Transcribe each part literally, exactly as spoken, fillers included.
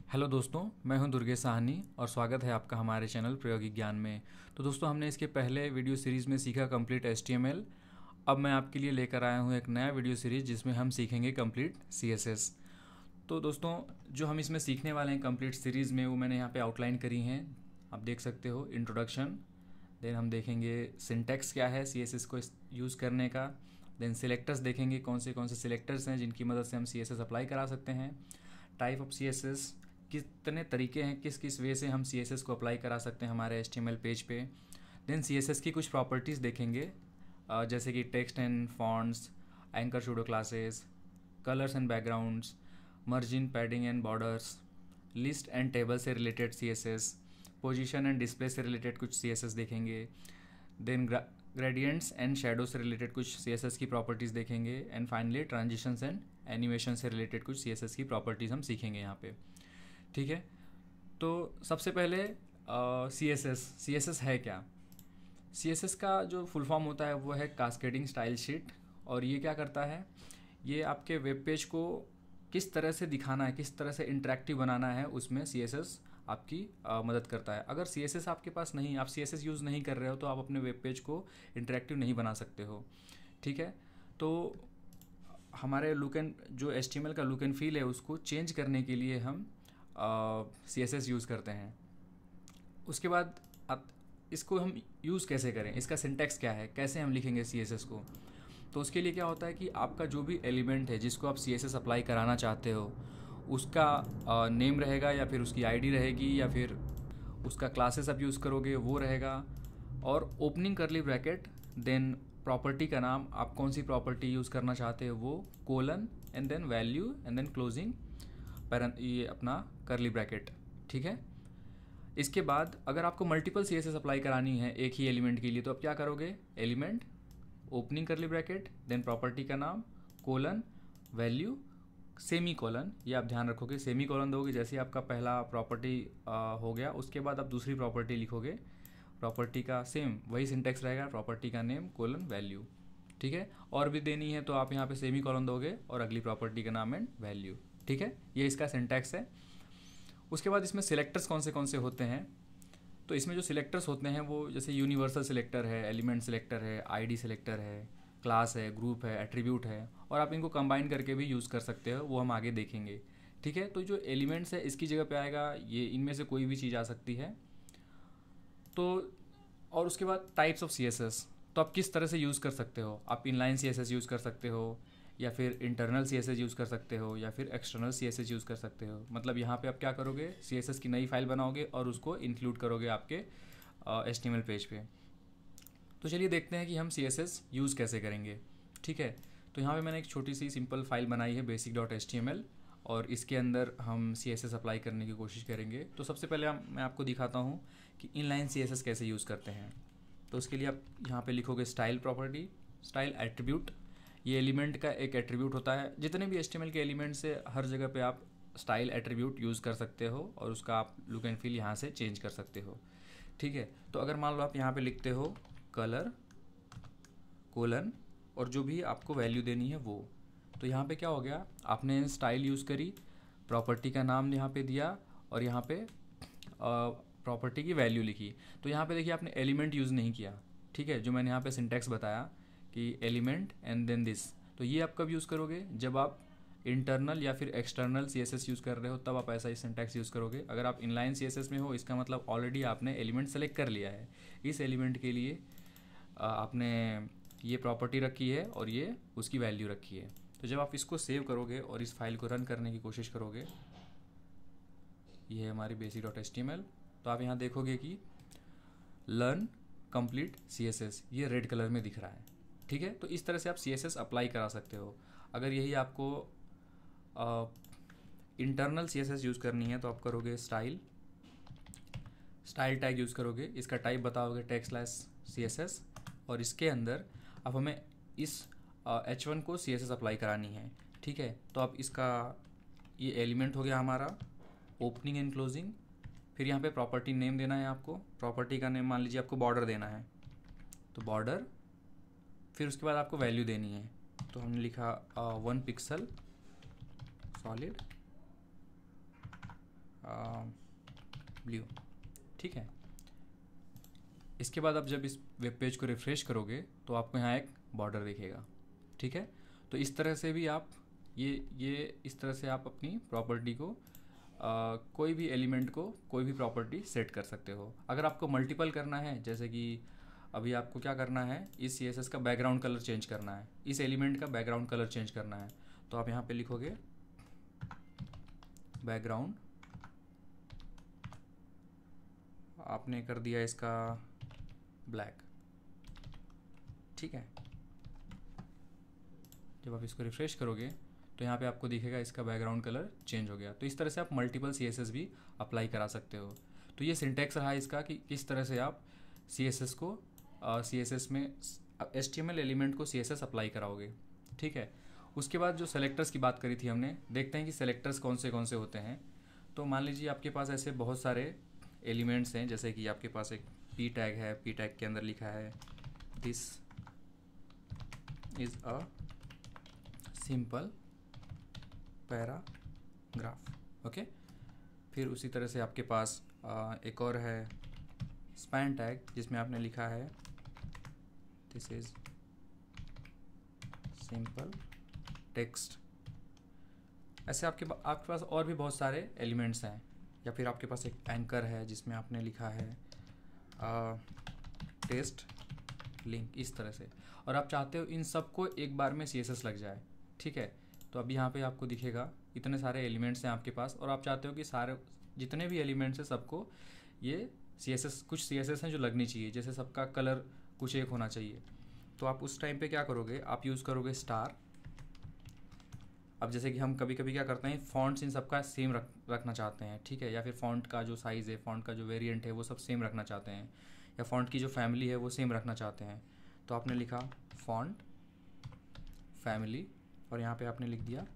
Hello दोस्तों, मैं हूं दुर्गेश साहनी और स्वागत है आपका हमारे चैनल प्रायोगिक ज्ञान में। तो दोस्तों, हमने इसके पहले वीडियो सीरीज़ में सीखा कंप्लीट एचटीएमएल। अब मैं आपके लिए लेकर आया हूं एक नया वीडियो सीरीज़ जिसमें हम सीखेंगे कंप्लीट सीएसएस। तो दोस्तों, जो हम इसमें सीखने वाले हैं कंप्लीट सीरीज़ में, वो मैंने यहाँ पे आउटलाइन करी हैं। आप देख सकते हो इंट्रोडक्शन, देन हम देखेंगे सिंटैक्स क्या है सीएसएस को यूज़ करने का, देन सिलेक्टर्स देखेंगे कौन से कौन से सिलेक्टर्स हैं जिनकी मदद से हम सीएसएस अप्लाई करा सकते हैं, टाइप ऑफ सीएसएस, कितने तरीके हैं, किस किस वे से हम सीएसएस को अप्लाई करा सकते हैं हमारे एचटीएमएल पेज पे। देन सीएसएस की कुछ प्रॉपर्टीज़ देखेंगे, अ, जैसे कि text and fonts, anchor pseudo classes, colours and backgrounds, margin, padding and borders, list and table से related CSS, position and display से रिलेटेड कुछ सीएसएस देखेंगे। देन ग्रेडियंट्स एंड शेडो से रिलेटेड कुछ सीएसएस की प्रॉपर्टीज़ देखेंगे। And finally transitions and animation से related कुछ सीएसएस की प्रॉपर्टीज़ हम सीखेंगे यहाँ पे। ठीक है, तो सबसे पहले C S S C S S है क्या। सी एस एस का जो फुल फॉर्म होता है वो है कास्केडिंग स्टाइल शीट। और ये क्या करता है, ये आपके वेब पेज को किस तरह से दिखाना है, किस तरह से इंटरेक्टिव बनाना है, उसमें सी एस एस आपकी आ, मदद करता है। अगर सी एस एस आपके पास नहीं, आप सी एस एस यूज़ नहीं कर रहे हो, तो आप अपने वेब पेज को इंटरेक्टिव नहीं बना सकते हो। ठीक है, तो हमारे लुक एंड जो एच टी एम एल का लुक एंड फील है उसको चेंज करने के लिए हम सी एस एस यूज़ करते हैं। उसके बाद अब इसको हम यूज़ कैसे करें, इसका सिंटैक्स क्या है, कैसे हम लिखेंगे सी एस एस को। तो उसके लिए क्या होता है कि आपका जो भी एलिमेंट है जिसको आप सी एस एस अप्लाई कराना चाहते हो, उसका नेम रहेगा या फिर उसकी आईडी रहेगी या फिर उसका क्लासेस आप यूज़ करोगे वो रहेगा। और opening curly bracket, then property का नाम, आप कौन सी प्रॉपर्टी यूज़ करना चाहते हो वो, colon and then value and then closing paren, ये अपना करली ब्रैकेट। ठीक है, इसके बाद अगर आपको multiple C S S apply करानी है एक ही एलिमेंट के लिए, तो आप क्या करोगे, element, opening curly bracket, then property का नाम, कोलन, वैल्यू, सेमी कॉलन। ये आप ध्यान रखोगे, सेमी कॉलन दोगे जैसे ही आपका पहला प्रॉपर्टी हो गया, उसके बाद आप दूसरी प्रॉपर्टी लिखोगे, प्रॉपर्टी का सेम वही सिंटेक्स रहेगा, प्रॉपर्टी का नेम, कोलन, वैल्यू। ठीक है, और भी देनी है तो आप यहाँ पे सेमी कॉलन दोगे और अगली प्रॉपर्टी का नाम एंड वैल्यू। ठीक है, ये इसका सिंटैक्स है। उसके बाद इसमें सिलेक्टर्स कौन से कौन से होते हैं, तो इसमें जो सिलेक्टर्स होते हैं वो जैसे यूनिवर्सल सिलेक्टर है, एलिमेंट सिलेक्टर है, आईडी सिलेक्टर है, क्लास है, ग्रुप है, एट्रीब्यूट है, और आप इनको कंबाइन करके भी यूज़ कर सकते हो, वो हम आगे देखेंगे। ठीक है, तो जो एलिमेंट्स है इसकी जगह पे आएगा ये, इनमें से कोई भी चीज़ आ सकती है। तो और उसके बाद types of C S S, तो आप किस तरह से यूज़ कर सकते हो, आप inline C S S use कर सकते हो, या फिर internal C S S use कर सकते हो, या फिर external C S S use कर सकते हो। मतलब यहाँ पे आप क्या करोगे, सी एस एस की नई फाइल बनाओगे और उसको इंक्लूड करोगे आपके H T M L page पे। तो चलिए देखते हैं कि हम सी एस एस यूज़ कैसे करेंगे। ठीक है, तो यहाँ पे मैंने एक छोटी सी सिंपल फाइल बनाई है basic dot H T M L, और इसके अंदर हम सी एस एस अप्लाई करने की कोशिश करेंगे। तो सबसे पहले हम मैं आपको दिखाता हूँ कि इनलाइन सी एस एस कैसे यूज़ करते हैं। तो उसके लिए आप यहाँ पे लिखोगे स्टाइल प्रॉपर्टी, स्टाइल एट्रीब्यूट। ये एलिमेंट का एक एट्रीब्यूट होता है, जितने भी एच टी एम एल के एलिमेंट्स है हर जगह पे आप स्टाइल एट्रीब्यूट यूज़ कर सकते हो और उसका आप लुक एंड फील यहाँ से चेंज कर सकते हो। ठीक है, तो अगर मान लो आप यहाँ पे लिखते हो कलर, कोलन, और जो भी आपको वैल्यू देनी है वो, तो यहाँ पे क्या हो गया, आपने स्टाइल यूज़ करी, प्रॉपर्टी का नाम यहाँ पे दिया, और यहाँ पे प्रॉपर्टी की वैल्यू लिखी। तो यहाँ पे देखिए आपने एलिमेंट यूज़ नहीं किया। ठीक है, जो मैंने यहाँ पे सिंटैक्स बताया कि एलिमेंट एंड देन दिस, तो ये आप कब यूज़ करोगे, जब आप इंटरनल या फिर external C S S use कर रहे हो, तब आप ऐसा ही सिंटैक्स यूज़ करोगे। अगर आप इनलाइन सी एस एस में हो, इसका मतलब ऑलरेडी आपने एलिमेंट सेलेक्ट कर लिया है, इस एलिमेंट के लिए आपने ये प्रॉपर्टी रखी है और ये उसकी वैल्यू रखी है। तो जब आप इसको सेव करोगे और इस फाइल को रन करने की कोशिश करोगे, ये है हमारी basic dot H T M L, तो आप यहाँ देखोगे कि learn complete C S S ये रेड कलर में दिख रहा है। ठीक है, तो इस तरह से आप सी एस एस अप्लाई करा सकते हो। अगर यही आपको internal C S S use करनी है तो आप करोगे स्टाइल, स्टाइल टैग यूज़ करोगे, इसका टाइप बताओगे text slash C S S, और इसके अंदर अब हमें इस एच वन को सी एस एस अप्लाई करानी है। ठीक है, तो आप इसका, ये एलिमेंट हो गया हमारा, ओपनिंग एंड क्लोजिंग, फिर यहाँ पे प्रॉपर्टी नेम देना है आपको, प्रॉपर्टी का नेम मान लीजिए आपको बॉर्डर देना है, तो बॉर्डर, फिर उसके बाद आपको वैल्यू देनी है, तो हमने लिखा वन पिक्सल सॉलिड ब्लू। ठीक है, इसके बाद आप जब इस वेब पेज को रिफ़्रेश करोगे तो आपको यहाँ एक बॉर्डर दिखेगा। ठीक है, तो इस तरह से भी आप ये ये इस तरह से आप अपनी प्रॉपर्टी को आ, कोई भी एलिमेंट को कोई भी प्रॉपर्टी सेट कर सकते हो। अगर आपको मल्टीपल करना है, जैसे कि अभी आपको क्या करना है, इस सी एस एस का बैकग्राउंड कलर चेंज करना है, इस एलिमेंट का बैकग्राउंड कलर चेंज करना है, तो आप यहाँ पे लिखोगे बैकग्राउंड, आपने कर दिया इसका ब्लैक। ठीक है, जब आप इसको रिफ़्रेश करोगे तो यहाँ पे आपको दिखेगा इसका बैकग्राउंड कलर चेंज हो गया। तो इस तरह से आप मल्टीपल सी एस एस भी अप्लाई करा सकते हो। तो ये सिंटैक्स रहा इसका कि किस तरह से आप सी एस एस को सी एस एस में H T M L element को सी एस एस अप्लाई कराओगे। ठीक है, उसके बाद जो सेलेक्टर्स की बात करी थी हमने, देखते हैं कि सेलेक्टर्स कौन से कौन से होते हैं। तो मान लीजिए आपके पास ऐसे बहुत सारे एलिमेंट्स हैं, जैसे कि आपके पास एक पी टैग है, पी टैग के अंदर लिखा है this is a simple paragraph. Okay, फिर उसी तरह से आपके पास आ, एक और है स्पैन टैग, जिसमें आपने लिखा है दिस इज सिंपल टेक्स्ट। ऐसे आपके आपके पास और भी बहुत सारे एलिमेंट्स हैं। या फिर आपके पास एक एंकर है जिसमें आपने लिखा है टेस्ट लिंक, इस तरह से। और आप चाहते हो इन सब को एक बार में सी एस एस लग जाए। ठीक है, तो अभी यहाँ पे आपको दिखेगा इतने सारे एलिमेंट्स हैं आपके पास, और आप चाहते हो कि सारे जितने भी एलिमेंट्स हैं सबको ये सी एस एस, कुछ सी एस एस हैं जो लगनी चाहिए, जैसे सबका कलर कुछ एक होना चाहिए। तो आप उस टाइम पे क्या करोगे, आप यूज़ करोगे स्टार। अब जैसे कि हम कभी कभी क्या करते हैं, फॉन्ट्स इन सबका सेम रख रखना चाहते हैं। ठीक है, या फिर फॉन्ट का जो साइज़ है, फॉन्ट का जो वेरिएंट है वो सब सेम रखना चाहते हैं, या फॉन्ट की जो फैमिली है वो सेम रखना चाहते हैं। तो आपने लिखा फॉन्ट फैमिली, और यहाँ पे आपने लिख दिया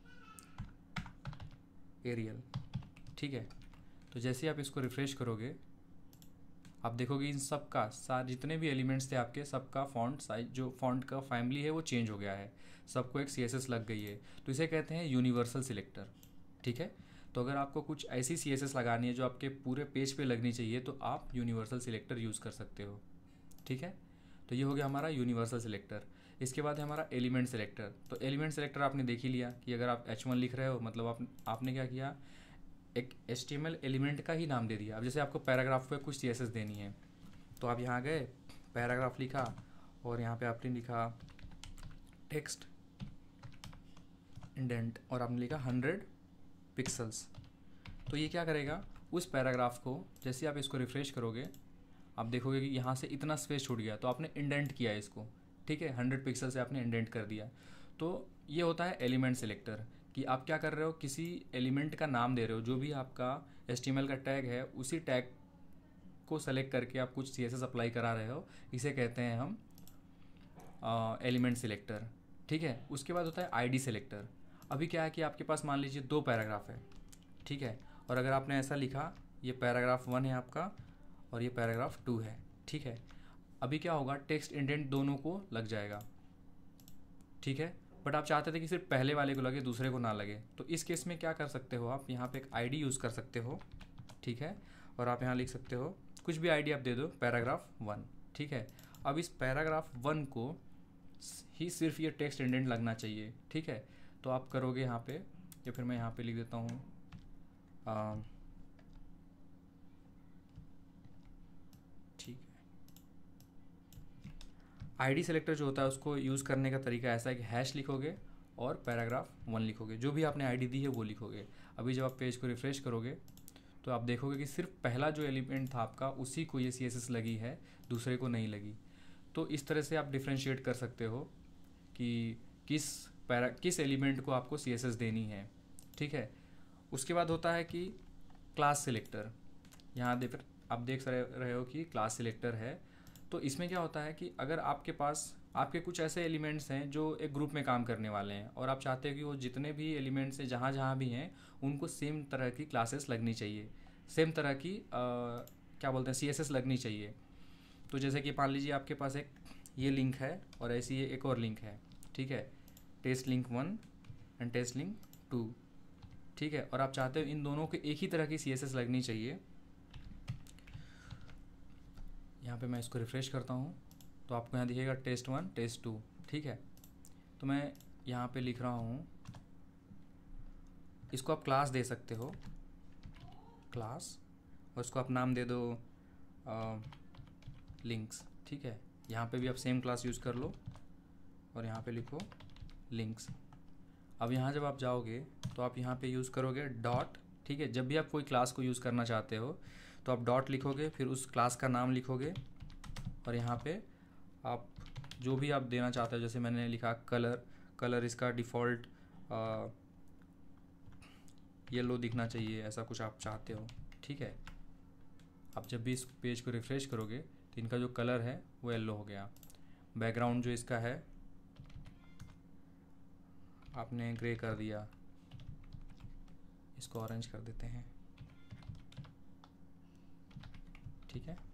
एरियल। ठीक है, तो जैसे आप इसको रिफ़्रेश करोगे आप देखोगे इन सब का सारे जितने भी एलिमेंट्स थे आपके, सबका फॉन्ट साइज, जो फॉन्ट का फैमिली है वो चेंज हो गया है, सबको एक सी एस एस लग गई है। तो इसे कहते हैं यूनिवर्सल सिलेक्टर। ठीक है, तो अगर आपको कुछ ऐसी सी एस एस लगानी है जो आपके पूरे पेज पे लगनी चाहिए, तो आप यूनिवर्सल सिलेक्टर यूज़ कर सकते हो। ठीक है, तो ये हो गया हमारा यूनिवर्सल सिलेक्टर। इसके बाद है हमारा एलिमेंट सेलेक्टर। तो एलिमेंट सेलेक्टर आपने देख ही लिया कि अगर आप एच वन लिख रहे हो, मतलब आप आपने क्या किया, एक H T M L element का ही नाम दे दिया। अब जैसे आपको पैराग्राफ पे कुछ सी एस एस देनी है, तो आप यहाँ गए, पैराग्राफ लिखा, और यहाँ पे आपने लिखा टेक्स्ट इंडेंट, और आपने लिखा हंड्रेड पिक्सल्स। तो ये क्या करेगा, उस पैराग्राफ को जैसे आप इसको रिफ़्रेश करोगे आप देखोगे कि यहाँ से इतना स्पेस छूट गया, तो आपने इंडेंट किया इसको। ठीक है, हंड्रेड पिक्सल से आपने इंडेंट कर दिया। तो ये होता है एलिमेंट सेलेक्टर, कि आप क्या कर रहे हो, किसी एलिमेंट का नाम दे रहे हो, जो भी आपका एच टी एम एल का टैग है उसी टैग को सेलेक्ट करके आप कुछ सी एस एस अप्लाई करा रहे हो। इसे कहते हैं हम एलिमेंट सेलेक्टर। ठीक है, उसके बाद होता है आईडी सेलेक्टर। अभी क्या है कि आपके पास मान लीजिए दो पैराग्राफ है। ठीक है, और अगर आपने ऐसा लिखा, ये पैराग्राफ वन है आपका और ये पैराग्राफ टू है। ठीक है, अभी क्या होगा, टेक्स्ट इंडेंट दोनों को लग जाएगा। ठीक है, बट आप चाहते थे कि सिर्फ पहले वाले को लगे, दूसरे को ना लगे। तो इस केस में क्या कर सकते हो, आप यहाँ पे एक आईडी यूज़ कर सकते हो। ठीक है, और आप यहाँ लिख सकते हो कुछ भी आईडी आप दे दो, पैराग्राफ वन। ठीक है, अब इस पैराग्राफ वन को ही सिर्फ ये टेक्स्ट इंडेंट लगना चाहिए। ठीक है, तो आप करोगे यहाँ पे, या फिर मैं यहाँ पे लिख देता हूँ ठीक है। आईडी सेलेक्टर जो होता है उसको यूज़ करने का तरीका ऐसा है कि हैश लिखोगे और पैराग्राफ वन लिखोगे, जो भी आपने आईडी दी है वो लिखोगे। अभी जब आप पेज को रिफ़्रेश करोगे तो आप देखोगे कि सिर्फ पहला जो एलिमेंट था आपका उसी को ये सी एस एस लगी है, दूसरे को नहीं लगी। तो इस तरह से आप डिफ्रेंशिएट कर सकते हो कि किस पैरा किस एलिमेंट को आपको सी एस एस देनी है। ठीक है, उसके बाद होता है कि क्लास सिलेक्टर। यहाँ देख आप देख रहे हो कि क्लास सिलेक्टर है। तो इसमें क्या होता है कि अगर आपके पास आपके कुछ ऐसे एलिमेंट्स हैं जो एक ग्रुप में काम करने वाले हैं, और आप चाहते हो कि वो जितने भी एलिमेंट्स हैं जहाँ जहाँ भी हैं उनको सेम तरह की क्लासेस लगनी चाहिए, सेम तरह की आ, क्या बोलते हैं सी एस एस लगनी चाहिए। तो जैसे कि मान लीजिए आपके पास एक ये लिंक है और ऐसी ये एक और लिंक है। ठीक है, test link one and test link two. ठीक है, और आप चाहते हो इन दोनों के एक ही तरह की सी एस एस लगनी चाहिए। यहाँ पे मैं इसको रिफ़्रेश करता हूँ तो आपको यहाँ दिखेगा टेस्ट वन टेस्ट टू, ठीक है। तो मैं यहाँ पे लिख रहा हूँ, इसको आप क्लास दे सकते हो, क्लास, और इसको आप नाम दे दो लिंक्स, ठीक है। यहाँ पे भी आप सेम क्लास यूज़ कर लो और यहाँ पे लिखो लिंक्स। अब यहाँ जब आप जाओगे तो आप यहाँ पे यूज़ करोगे डॉट, ठीक है। जब भी आप कोई क्लास को यूज़ करना चाहते हो तो आप डॉट लिखोगे, फिर उस क्लास का नाम लिखोगे और यहाँ पे आप जो भी आप देना चाहते हो, जैसे मैंने लिखा कलर, कलर इसका डिफ़ॉल्ट येलो दिखना चाहिए, ऐसा कुछ आप चाहते हो, ठीक है। आप जब भी इस पेज को रिफ़्रेश करोगे तो इनका जो कलर है वो येलो हो गया। बैकग्राउंड जो इसका है आपने ग्रे कर दिया, इसको ऑरेंज कर देते हैं, ठीक है।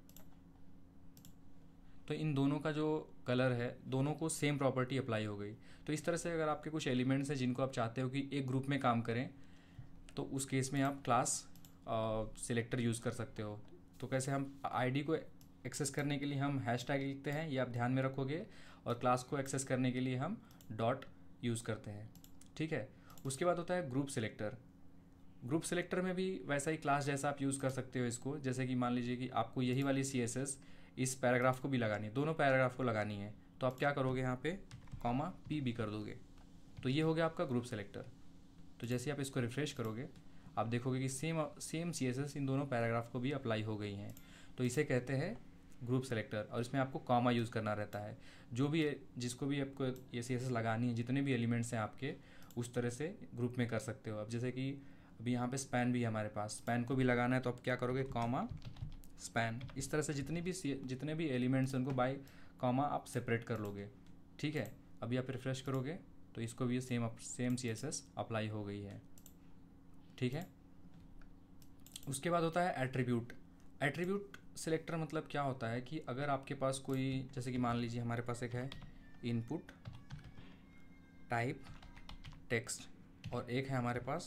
तो इन दोनों का जो कलर है, दोनों को सेम प्रॉपर्टी अप्लाई हो गई। तो इस तरह से अगर आपके कुछ एलिमेंट्स हैं जिनको आप चाहते हो कि एक ग्रुप में काम करें, तो उस केस में आप क्लास सिलेक्टर यूज़ कर सकते हो। तो कैसे हम आईडी को एक्सेस करने के लिए हम हैश टैग लिखते हैं, ये आप ध्यान में रखोगे, और क्लास को एक्सेस करने के लिए हम डॉट यूज़ करते हैं, ठीक है। उसके बाद होता है ग्रुप सिलेक्टर। ग्रुप सिलेक्टर में भी वैसा ही क्लास जैसा आप यूज़ कर सकते हो इसको। जैसे कि मान लीजिए कि आपको यही वाली सी एस एस इस पैराग्राफ को भी लगानी है, दोनों पैराग्राफ को लगानी है, तो आप क्या करोगे, यहाँ पे कॉमा पी भी कर दोगे, तो ये हो गया आपका ग्रुप सेलेक्टर। तो जैसे आप इसको रिफ़्रेश करोगे आप देखोगे कि same same C S S इन दोनों पैराग्राफ को भी अप्लाई हो गई हैं। तो इसे कहते हैं ग्रुप सेलेक्टर, और इसमें आपको कॉमा यूज़ करना रहता है। जो भी जिसको भी आपको ये सी एस एस लगानी है, जितने भी एलिमेंट्स हैं आपके, उस तरह से ग्रुप में कर सकते हो। अब जैसे कि अभी यहाँ पे स्पैन भी है हमारे पास, स्पैन को भी लगाना है, तो आप क्या करोगे, कॉमा स्पैन। इस तरह से जितनी भी जितने भी एलिमेंट्स हैं उनको बाय कॉमा आप सेपरेट कर लोगे, ठीक है। अभी आप रिफ्रेश करोगे तो इसको भी same same C S S apply हो गई है, ठीक है। उसके बाद होता है एट्रीब्यूट। एट्रीब्यूट सिलेक्टर मतलब क्या होता है कि अगर आपके पास कोई, जैसे कि मान लीजिए हमारे पास एक है इनपुट टाइप टेक्स्ट, और एक है हमारे पास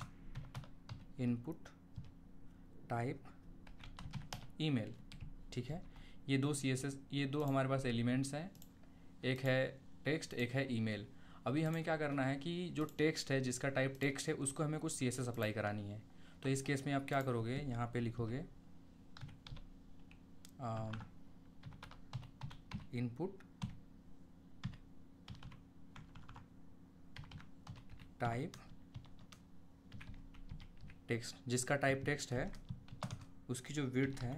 इनपुट टाइप ईमेल, ठीक है। ये दो सी एस एस, ये दो हमारे पास एलिमेंट्स हैं, एक है टेक्स्ट, एक है ईमेल। अभी हमें क्या करना है कि जो टेक्स्ट है, जिसका टाइप टेक्स्ट है, उसको हमें कुछ सी एस एस अप्लाई करानी है। तो इस केस में आप क्या करोगे, यहाँ पे लिखोगे इनपुट टाइप टेक्स्ट, जिसका टाइप टेक्स्ट है उसकी जो विड्थ है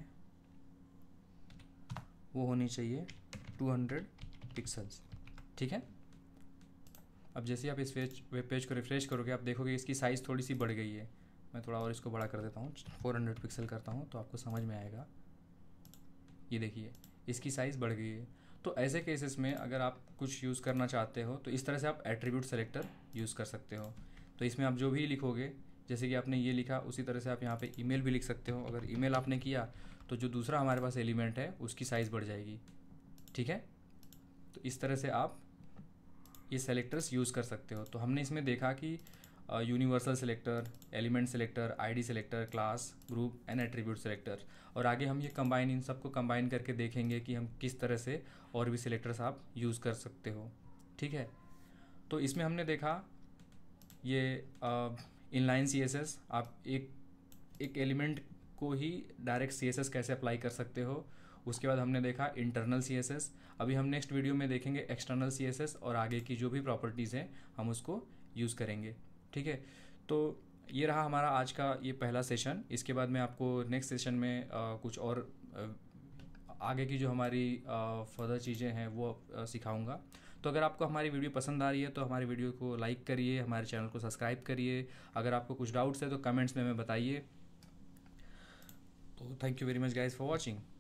वो होनी चाहिए टू हंड्रेड पिक्सल्स, ठीक है। अब जैसे आप इस पेज वेब पेज को रिफ्रेश करोगे आप देखोगे इसकी साइज़ थोड़ी सी बढ़ गई है। मैं थोड़ा और इसको बड़ा कर देता हूँ, फोर हंड्रेड पिक्सल करता हूँ तो आपको समझ में आएगा। ये देखिए इसकी साइज़ बढ़ गई है। तो ऐसे केसेस में अगर आप कुछ यूज़ करना चाहते हो तो इस तरह से आप एट्रीब्यूट सेलेक्टर यूज़ कर सकते हो। तो इसमें आप जो भी लिखोगे, जैसे कि आपने ये लिखा, उसी तरह से आप यहाँ पे ईमेल भी लिख सकते हो। अगर ईमेल आपने किया तो जो दूसरा हमारे पास एलिमेंट है उसकी साइज़ बढ़ जाएगी, ठीक है। तो इस तरह से आप ये सेलेक्टर्स यूज़ कर सकते हो। तो हमने इसमें देखा कि universal selector, element selector, ID selector, class, group and attribute selector, और आगे हम ये कंबाइन, इन सबको कंबाइन करके देखेंगे कि हम किस तरह से और भी सेलेक्टर्स आप यूज़ कर सकते हो, ठीक है। तो इसमें हमने देखा ये इनलाइन सी एस एस, आप एक एक एलिमेंट को ही डायरेक्ट सी एस एस कैसे अप्लाई कर सकते हो। उसके बाद हमने देखा इंटरनल सी एस एस। अभी हम नेक्स्ट वीडियो में देखेंगे एक्सटर्नल सी एस एस, और आगे की जो भी प्रॉपर्टीज़ हैं हम उसको यूज़ करेंगे, ठीक है। तो ये रहा हमारा आज का ये पहला सेशन। इसके बाद मैं आपको नेक्स्ट सेशन में आ, कुछ और आ, आगे की जो हमारी फर्दर चीज़ें हैं वो सिखाऊंगा। तो अगर आपको हमारी वीडियो पसंद आ रही है तो हमारी वीडियो को लाइक करिए, हमारे चैनल को सब्सक्राइब करिए। अगर आपको कुछ डाउट्स है तो कमेंट्स में हमें बताइए। तो thank you very much guys for watching.